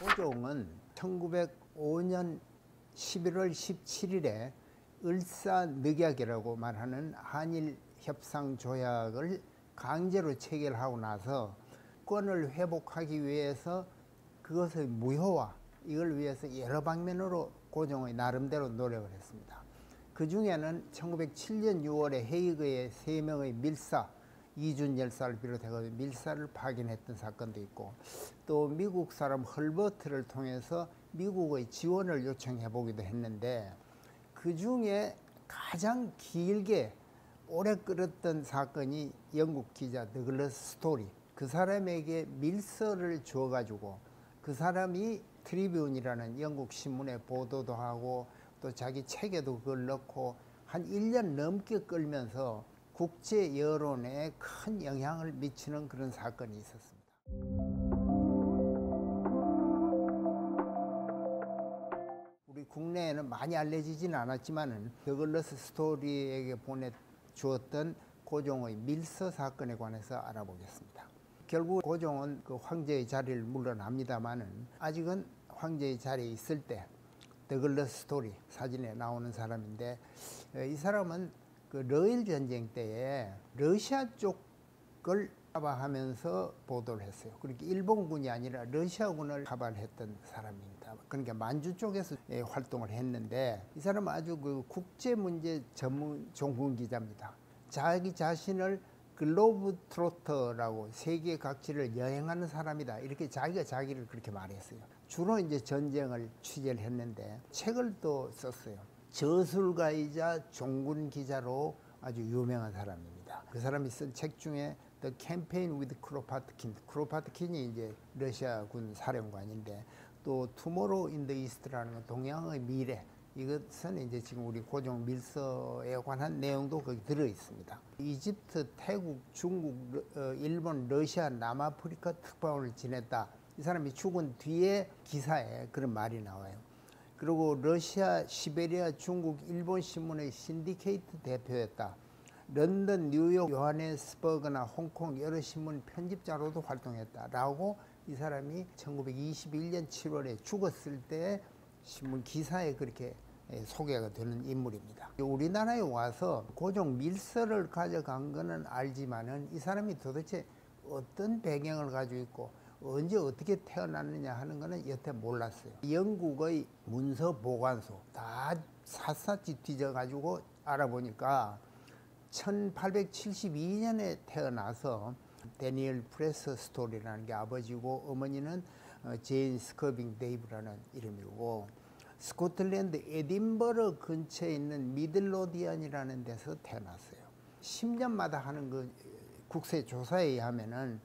고종은 1905년 11월 17일에 을사늑약이라고 말하는 한일 협상 조약을 강제로 체결하고 나서 권을 회복하기 위해서 그것의 무효화, 이걸 위해서 여러 방면으로 고종의 나름대로 노력을 했습니다. 그 중에는 1907년 6월에 헤이그의 3명의 밀사, 이준 열사를 비롯해서 밀사를 파견했던 사건도 있고, 또 미국 사람 헐버트를 통해서 미국의 지원을 요청해 보기도 했는데, 그 중에 가장 길게 오래 끌었던 사건이 영국 기자 더글러스 스토리, 그 사람에게 밀서를 주어가지고 그 사람이 트리뷴이라는 영국 신문에 보도도 하고 또 자기 책에도 그걸 넣고 한 1년 넘게 끌면서 국제 여론에 큰 영향을 미치는 그런 사건이 있었습니다. 우리 국내에는 많이 알려지지는 않았지만은 더글러스 스토리에게 보내주었던 고종의 밀서 사건에 관해서 알아보겠습니다. 결국 고종은 그 황제의 자리를 물러납니다만은 아직은 황제의 자리에 있을 때 더글러스 스토리 사진에 나오는 사람인데, 이 사람은 그 러일 전쟁 때에 러시아 쪽을 카바하면서 보도를 했어요. 그러니까 일본군이 아니라 러시아군을 카바를 했던 사람입니다. 그러니까 만주 쪽에서 활동을 했는데, 이 사람은 아주 그 국제 문제 전문 종군 기자입니다. 자기 자신을 글로브 트로터라고 세계 각지를 여행하는 사람이다, 이렇게 자기가 자기를 그렇게 말했어요. 주로 이제 전쟁을 취재를 했는데 책을 또 썼어요. 저술가이자 종군 기자로 아주 유명한 사람입니다. 그 사람이 쓴 책 중에 The Campaign with Kropotkin, 크로파트킨이 이제 러시아군 사령관인데, 또 Tomorrow in the East라는 건 동양의 미래, 이것은 이제 지금 우리 고종 밀서에 관한 내용도 거기 들어 있습니다. 이집트, 태국, 중국, 일본, 러시아, 남아프리카 특파원을 지냈다. 이 사람이 죽은 뒤에 기사에 그런 말이 나와요. 그리고 러시아, 시베리아, 중국, 일본 신문의 신디케이트 대표였다. 런던, 뉴욕, 요하네스버그나 홍콩 여러 신문 편집자로도 활동했다라고 이 사람이 1921년 7월에 죽었을 때 신문 기사에 그렇게 소개가 되는 인물입니다. 우리나라에 와서 고종 밀서를 가져간 거는 알지만은 이 사람이 도대체 어떤 배경을 가지고 있고 언제 어떻게 태어났느냐 하는 거는 여태 몰랐어요. 영국의 문서 보관소 다 샅샅이 뒤져가지고 알아보니까 1872년에 태어나서 데니얼 프레서 스토리라는 게 아버지고, 어머니는 제인 스커빙 데이브라는 이름이고, 스코틀랜드 에딘버러 근처에 있는 미들로디안이라는 데서 태어났어요. 10년마다 하는 그 국세조사에 의하면은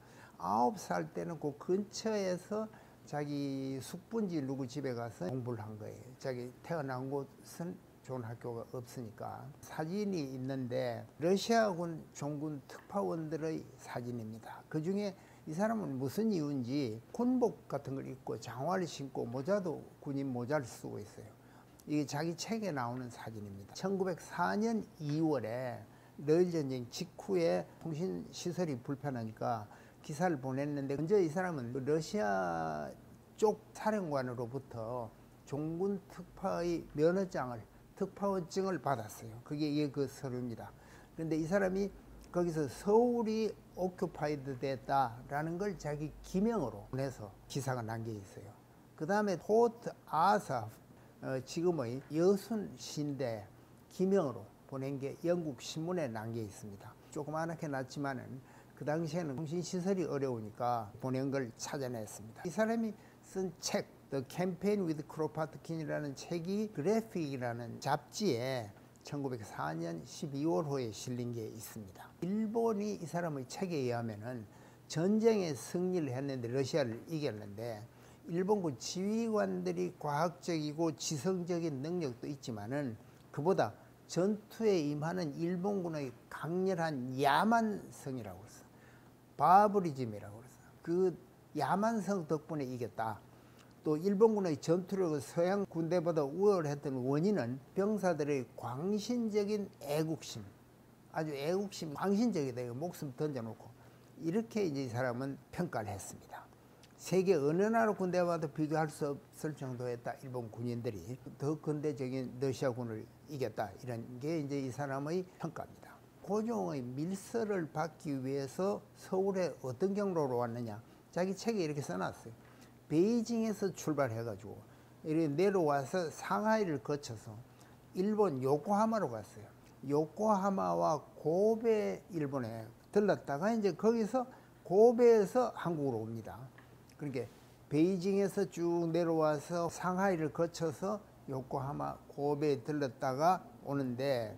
9살 때는 그 근처에서 자기 숙부인지 누구 집에 가서 공부를 한 거예요. 자기 태어난 곳은 좋은 학교가 없으니까. 사진이 있는데 러시아군 종군 특파원들의 사진입니다. 그 중에 이 사람은 무슨 이유인지 군복 같은 걸 입고 장화를 신고 모자도 군인 모자를 쓰고 있어요. 이게 자기 책에 나오는 사진입니다. 1904년 2월에 러일 전쟁 직후에 통신 시설이 불편하니까 기사를 보냈는데, 먼저 이 사람은 러시아 쪽 사령관으로부터 종군 특파의 면허장을, 특파원증을 받았어요. 그게 그 서류입니다. 그런데 이 사람이 거기서 서울이 오큐파이드 됐다라는 걸 자기 기명으로 보내서 기사가 난 게 있어요. 그 다음에 포트 아사, 지금의 여순 신대 기명으로 보낸 게 영국 신문에 난 게 있습니다. 조그맣게 났지만은 그 당시에는 통신시설이 어려우니까 보낸 걸 찾아냈습니다. 이 사람이 쓴 책 The Campaign with Kropotkin이라는 책이 그래픽이라는 잡지에 1904년 12월호에 실린 게 있습니다. 일본이 이 사람의 책에 의하면은 전쟁에 승리를 했는데 러시아를 이겼는데, 일본군 지휘관들이 과학적이고 지성적인 능력도 있지만은 그보다 전투에 임하는 일본군의 강렬한 야만성이라고 했어요. 바브리즘이라고 그랬어요. 그 야만성 덕분에 이겼다. 또 일본군의 전투력은 서양 군대보다 우월했던 원인은 병사들의 광신적인 애국심, 아주 애국심, 광신적이다. 목숨 던져놓고 이렇게 이제 이 사람은 평가를 했습니다. 세계 어느 나라 군대와도 비교할 수 없을 정도였다. 일본 군인들이 더 근대적인 러시아군을 이겼다. 이런 게 이제 이 사람의 평가입니다. 고종의 밀서를 받기 위해서 서울에 어떤 경로로 왔느냐. 자기 책에 이렇게 써놨어요. 베이징에서 출발해가지고 이렇게 내려와서 상하이를 거쳐서 일본 요코하마로 갔어요. 요코하마와 고베 일본에 들렀다가 이제 거기서 고베에서 한국으로 옵니다. 그러니까 베이징에서 쭉 내려와서 상하이를 거쳐서 요코하마, 고베에 들렀다가 오는데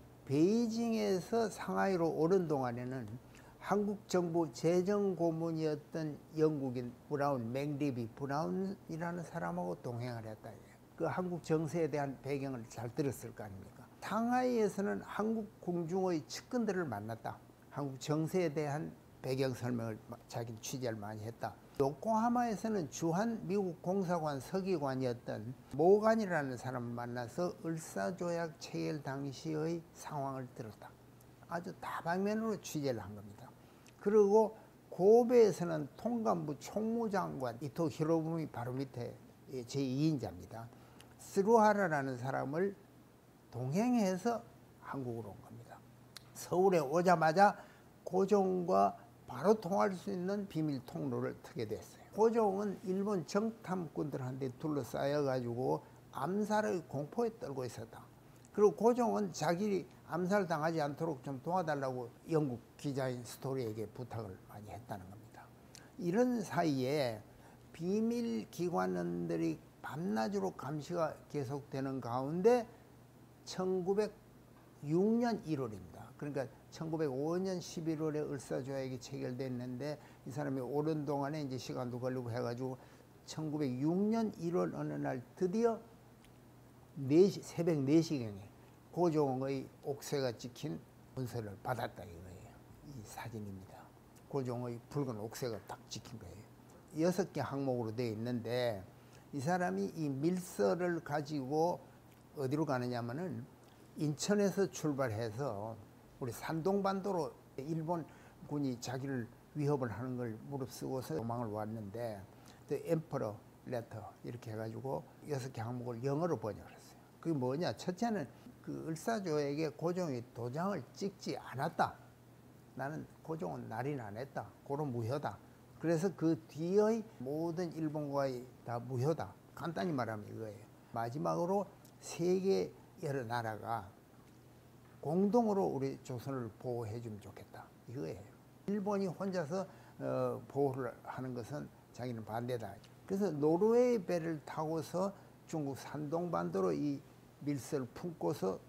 베이징에서 상하이로 오는 동안에는 한국 정부 재정고문이었던 영국인 브라운, 맥리비 브라운이라는 사람하고 동행을 했다. 그 한국 정세에 대한 배경을 잘 들었을 거 아닙니까? 상하이에서는 한국 궁중의 측근들을 만났다. 한국 정세에 대한 배경 설명을 자기는 취재를 많이 했다. 요코하마에서는 주한 미국 공사관 서기관이었던 모간이라는 사람을 만나서 을사조약 체결 당시의 상황을 들었다. 아주 다방면으로 취재를 한 겁니다. 그리고 고베에서는 통감부 총무장관 이토 히로부미 바로 밑에 제2인자입니다. 스루하라라는 사람을 동행해서 한국으로 온 겁니다. 서울에 오자마자 고종과 바로 통할 수 있는 비밀 통로를 트게 됐어요. 고종은 일본 정탐꾼들한테 둘러싸여 가지고 암살의 공포에 떨고 있었다. 그리고 고종은 자기 암살당하지 않도록 좀 도와달라고 영국 기자인 스토리에게 부탁을 많이 했다는 겁니다. 이런 사이에 비밀 기관원들이 밤낮으로 감시가 계속되는 가운데 1906년 1월입니다. 그러니까 1905년 11월에 을사조약이 체결됐는데 이 사람이 오는 동안에 이제 시간도 걸리고 해가지고 1906년 1월 어느 날 드디어 4시, 새벽 4시경에 고종의 옥새가 찍힌 문서를 받았다 이거예요. 이 사진입니다. 고종의 붉은 옥새가 딱 찍힌 거예요. 6개 항목으로 되어 있는데 이 사람이 이 밀서를 가지고 어디로 가느냐면은 인천에서 출발해서 우리 산동반도로 일본군이 자기를 위협을 하는 걸 무릅쓰고서 도망을 왔는데 The Emperor Letter 이렇게 해가지고 6개 항목을 영어로 번역을 했어요. 그게 뭐냐? 첫째는 그 을사조에게 고종이 도장을 찍지 않았다. 나는 고종은 날인 안 했다. 그런 무효다. 그래서 그 뒤의 모든 일본과의 다 무효다. 간단히 말하면 이거예요. 마지막으로 세계 여러 나라가 공동으로 우리 조선을 보호해 주면 좋겠다. 이거예요. 일본이 혼자서 보호를 하는 것은 자기는 반대다. 그래서 노르웨이 배를 타고서 중국 산동반도로 이 밀서를 품고서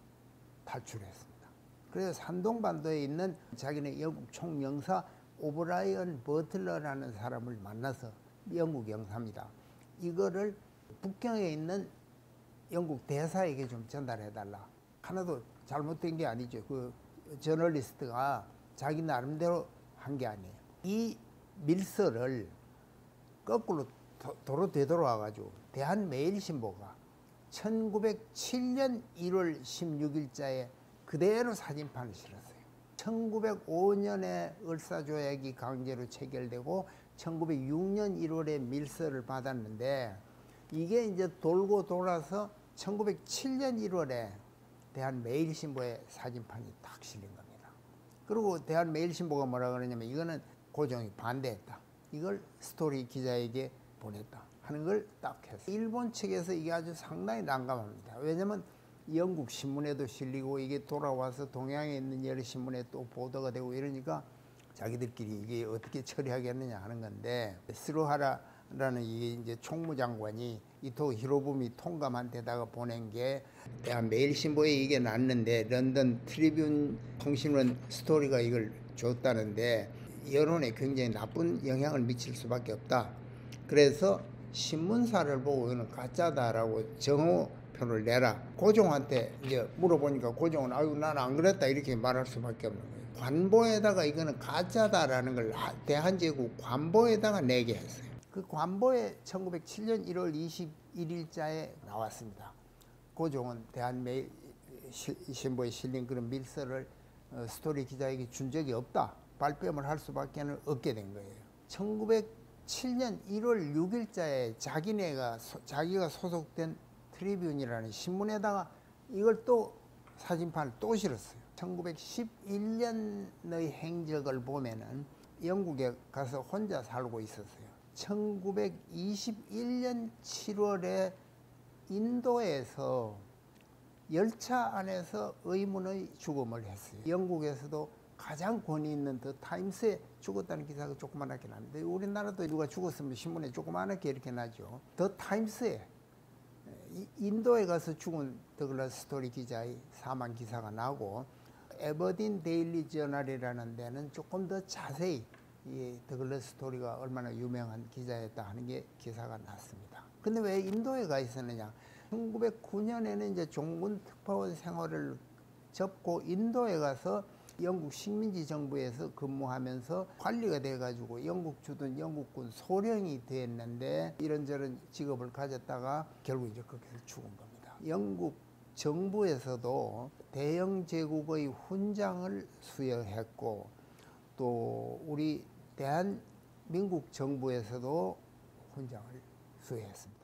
탈출했습니다. 그래서 산동반도에 있는 자기는 영국 총영사 오브라이언 버틀러라는 사람을 만나서 영국 영사입니다. 이거를 북경에 있는 영국 대사에게 좀 전달해달라. 하나도 잘못된 게 아니죠. 그 저널리스트가 자기 나름대로 한 게 아니에요. 이 밀서를 거꾸로 도로 되돌아와가지고 대한매일신보가 1907년 1월 16일자에 그대로 사진판을 실었어요. 1905년에 을사조약이 강제로 체결되고 1906년 1월에 밀서를 받았는데 이게 이제 돌고 돌아서 1907년 1월에 대한매일신보에 사진판이 딱 실린 겁니다. 그리고 대한매일신보가 뭐라 그러냐면 이거는 고종이 반대했다. 이걸 스토리 기자에게 보냈다 하는 걸 딱 했어요. 일본 측에서 이게 아주 상당히 난감합니다. 왜냐면 영국 신문에도 실리고 이게 돌아와서 동양에 있는 여러 신문에 또 보도가 되고 이러니까 자기들끼리 이게 어떻게 처리하겠느냐 하는 건데 스루하라라는 이게 이제 총무장관이 이토 히로부미 통감한테다가 보낸 게 매일신보에 이게 났는데 런던 트리뷴 통신원 스토리가 이걸 줬다는데 여론에 굉장히 나쁜 영향을 미칠 수밖에 없다. 그래서 신문사를 보고 이거는 가짜다라고 정오표를 내라. 고종한테 이제 물어보니까 고종은 아유 나는 안 그랬다 이렇게 말할 수밖에 없는 거예요. 관보에다가 이거는 가짜다라는 걸 대한제국 관보에다가 내게 했어요. 그 관보에 1907년 1월 21일자에 나왔습니다. 고종은 대한매일신보에 실린 그런 밀서를 스토리 기자에게 준 적이 없다. 발뺌을 할 수밖에 없게 된 거예요. 7년 1월 6일자에 자기가 소속된 트리뷴이라는 신문에다가 이걸 또 사진판을 또 실었어요. 1911년의 행적을 보면은 영국에 가서 혼자 살고 있었어요. 1921년 7월에 인도에서 열차 안에서 의문의 죽음을 했어요. 영국에서도 가장 권위 있는 더 타임스에 죽었다는 기사가 조그맣게 나는데 우리나라도 누가 죽었으면 신문에 조그맣게 이렇게 나죠. 더 타임스에 인도에 가서 죽은 더글라스 스토리 기자의 사망 기사가 나고 에버딘 데일리 저널이라는 데는 조금 더 자세히 이 더글라스 스토리가 얼마나 유명한 기자였다 하는 게 기사가 났습니다. 근데 왜 인도에 가 있었느냐? 1909년에는 이제 종군 특파원 생활을 접고 인도에 가서 영국 식민지 정부에서 근무하면서 관리가 돼가지고 영국 주둔 영국군 소령이 됐는데 이런저런 직업을 가졌다가 결국 이제 거기서 죽은 겁니다. 영국 정부에서도 대영 제국의 훈장을 수여했고 또 우리 대한민국 정부에서도 훈장을 수여했습니다.